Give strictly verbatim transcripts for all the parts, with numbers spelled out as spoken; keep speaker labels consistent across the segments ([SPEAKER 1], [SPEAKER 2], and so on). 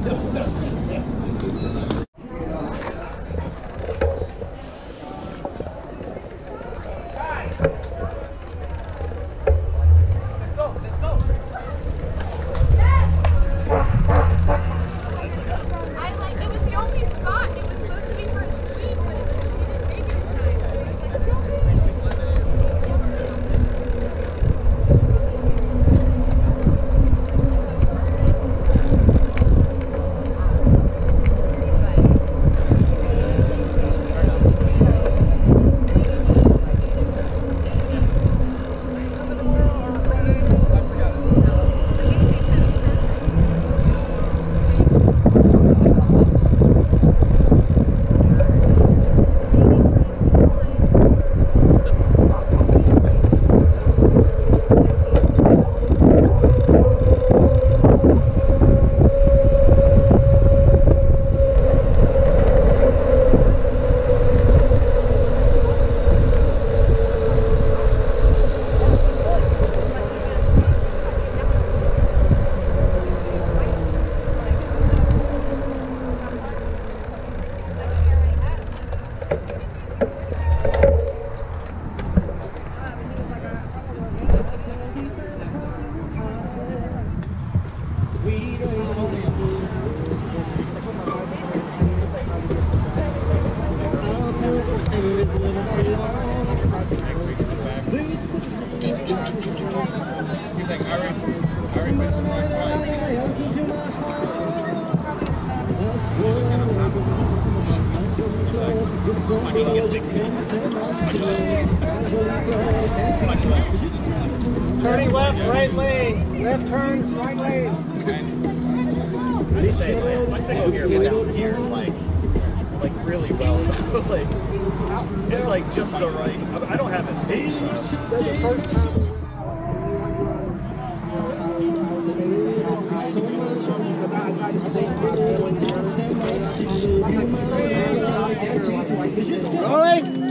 [SPEAKER 1] He's like, I already, I already played this one twice. He's just gonna pass it on. I need to get fixed.
[SPEAKER 2] Turning left, right lane. Left turns, right lane.
[SPEAKER 3] I say, like, my signal here is down here, like, like really well. Like, it's like just the right. I don't have it.
[SPEAKER 2] That's the first time. Rolling.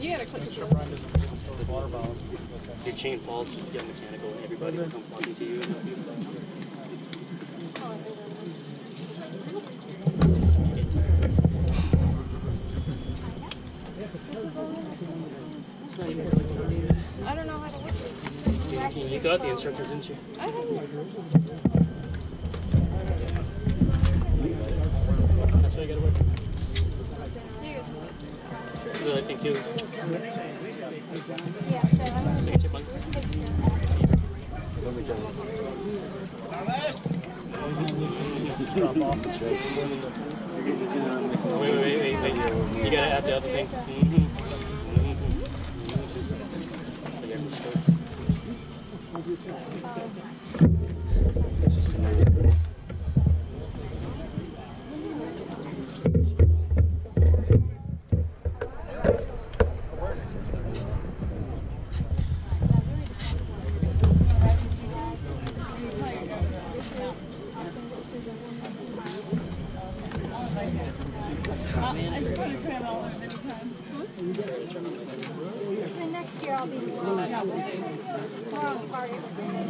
[SPEAKER 4] You gotta click it.
[SPEAKER 3] Your chain falls, just get mechanical, and everybody will come flocking to you. It's not even like
[SPEAKER 4] I don't know how to work it.
[SPEAKER 3] you, you got the instructions, didn't you?
[SPEAKER 4] I have it.
[SPEAKER 3] That's why I gotta work.
[SPEAKER 4] You guys.
[SPEAKER 3] This is another thing too.
[SPEAKER 4] Yeah, so I'm gonna
[SPEAKER 3] Say chipmunk. Wait, wait, wait, wait, wait. You gotta add the other thing. Mm-hmm.
[SPEAKER 4] And next year I'll be more on double. More on target.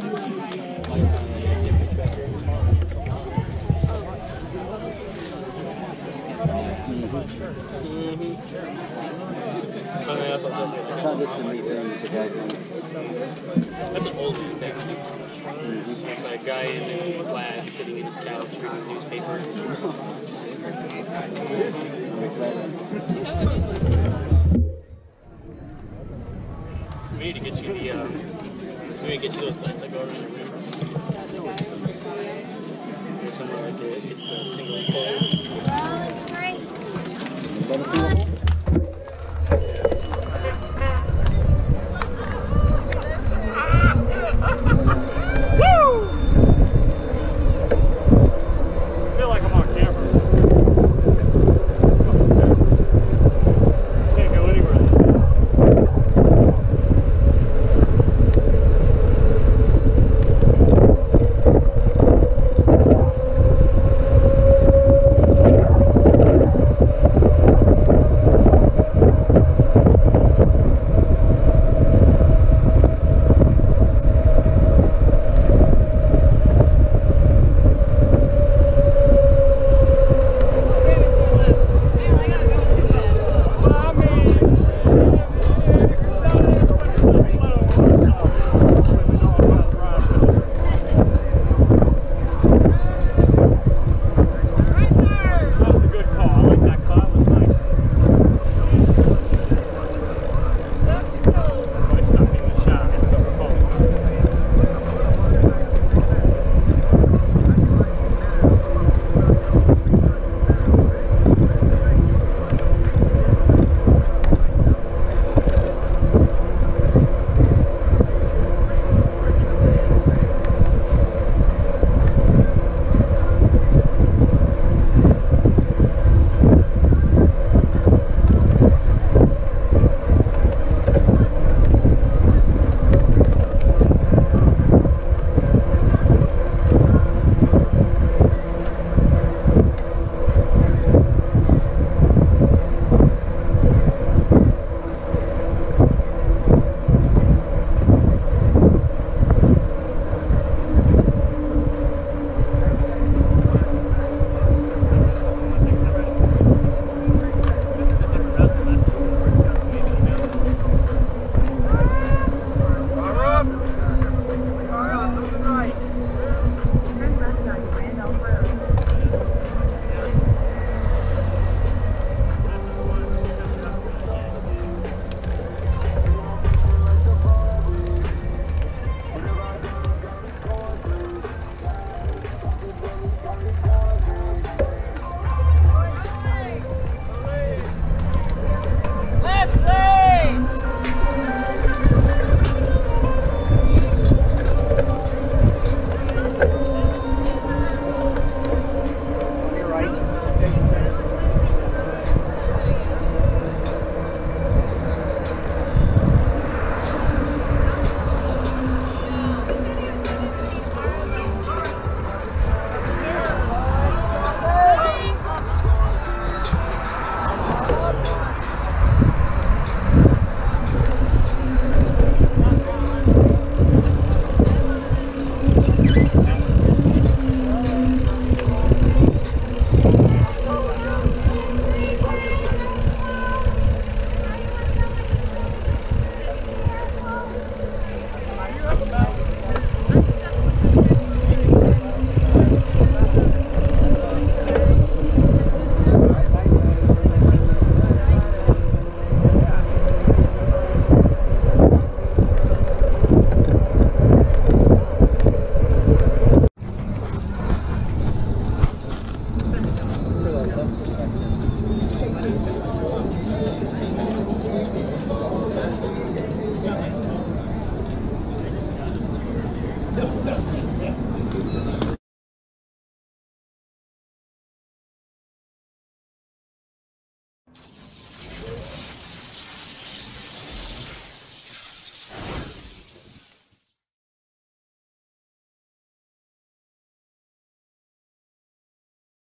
[SPEAKER 3] Oh, yeah, that's what it says.
[SPEAKER 5] It's not just a me thing, it's a guy thing.
[SPEAKER 3] That's an old dude thing. It's like a guy in a plaid sitting in his couch reading the newspaper.
[SPEAKER 5] I'm excited.
[SPEAKER 3] We need to get you the, uh, we need to get you those lights that go around your room. Or somewhere like it, it's a single